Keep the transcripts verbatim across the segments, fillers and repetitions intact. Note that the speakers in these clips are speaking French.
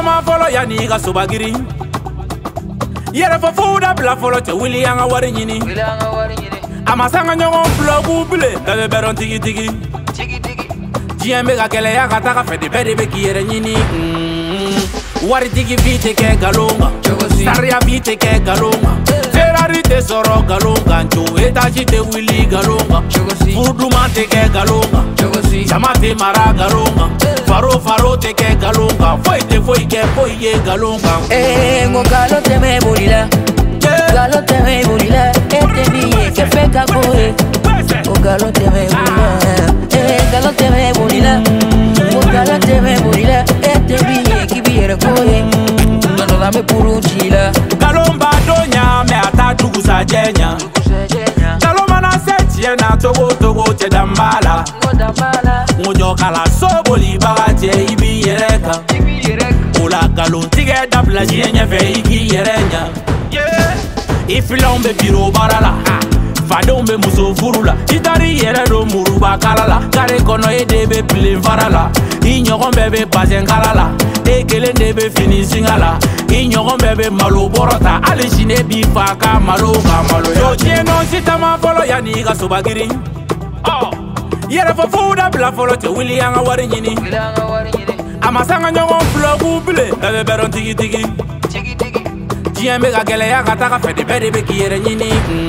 sitama folo yani ga sobagiri yere fo fuda bla folo te wili anga wari nyini wili anga wari nyini amasanga nyongo blogu bile bebe beron tigi tigi tigi tigi jiembe ga kele ya gata ka fede bede be kiyere nyini mm. Wari tigi vite ke galonga saria vite ke galonga Ferrari te soro galonga ncho etaji te wili galonga fudu mate ke galonga chamate mara galonga faro faro te ke galonga foi te foi ke foi ye galonga eh ngo galo te me bulila galo te me bulila ete biye ke feka koe ngo galo te me bulila eh galo te me bulila ngo galo te me bulila ete biye ki biye koe no la me puru chila galomba donya me atatu sa jenya galoma na setie na togo togo te dambala Ngonyo kala soboli bagate ibi yereka Ola galon tige dabla jenye fe iki yerenya Ifilombe biro barala Fadombe muso furula Itari yere do muruba kalala Kare kono edebe pilin farala Inyogon bebe bazen kalala Ekele nebe finishingala Inyogon bebe malo borota Alishine bifaka malo kamalo Yo tieno sitama folo yani ga sobagiri Oh yere fo fuda bla folo te wili anga wari nyini wili anga wari nyini amasanga nyongo blogu bile bebe beron tigi tigi tigi tigi jiembe ga kele ya gata ka fede bede be kiyere nyini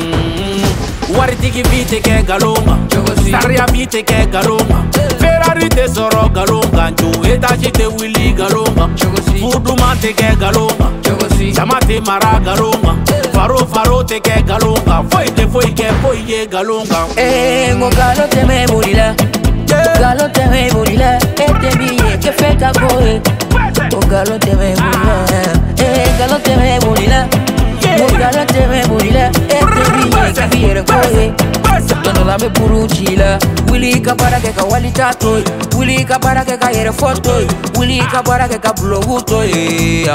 mm. Wari tigi vite ke galonga saria vite ke galonga Ferrari te soro galonga ncho etaji te wili galonga fudu mate ke galonga chamate mara galonga faro faro te ke galonga foi te foi ke foi ye galonga eh ngo galo te me bulila galo te me bulila ete biye ke feka koe ngo galo te me bulila eh galo te me bulila ngo galo te me bulila ete biye ke biye koe no la me puru chila wili ka para ke ka wali tato wili ka para ke ka yere foto wili ka para ke ka blogu to ya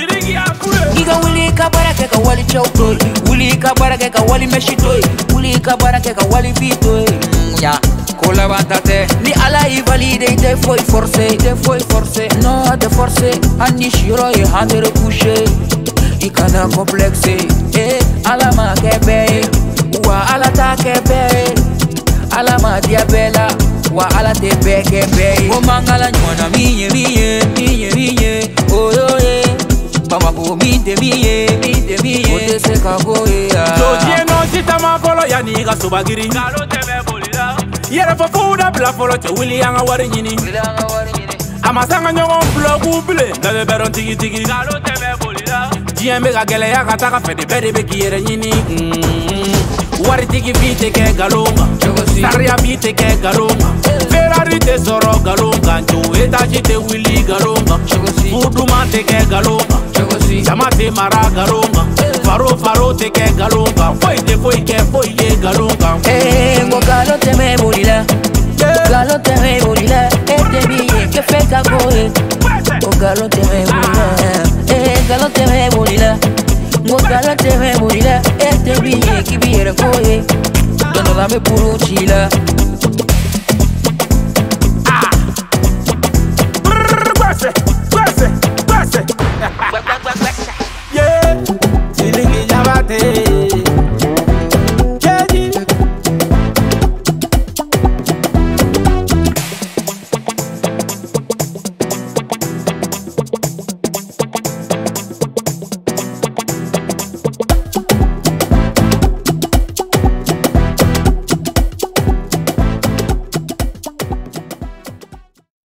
Iga wili ka para ke ka wali chauto wili ka para ke ka wali meshito wili ka para ke ka wali vito ya ko levantate ni ala i valide te foi forcé te foi forcé no te forcé ani shiro e handere coucher i kana complexe eh ala ma ke be wa ala ta ke be ala ma diabela wa ala te be ke be o mangala nyona miye miye miye miye oh yo eh Mama ko mi de miye, mi de miye. Ote se kago ya. So tieno sitama folo yani ga sobagiri. Galo te me bolila. Yere fo fuda bla folo te wili anga wari nyini. Wili anga wari nyini. Amasanga nyongo blogu bile bebe beron tigi tigi. Galo te me bolila. Jiembe ga kele ya gata ka fede bede be kiyere nyini. Wari tigi vite ke galonga saria vite ke galonga Ferrari te soro galonga ncho etaji te wili galonga fudu mate ke galonga chamate mara galonga faro faro te ke galonga foi te foi ke foi ye galonga eh ngo galo te me bulila galo te me bulila ete biye ke feka koe ngo galo te me bulila eh galo te me bulila ngo galo te me bulila ete biye ki biye koe no la me puru chila ah brr,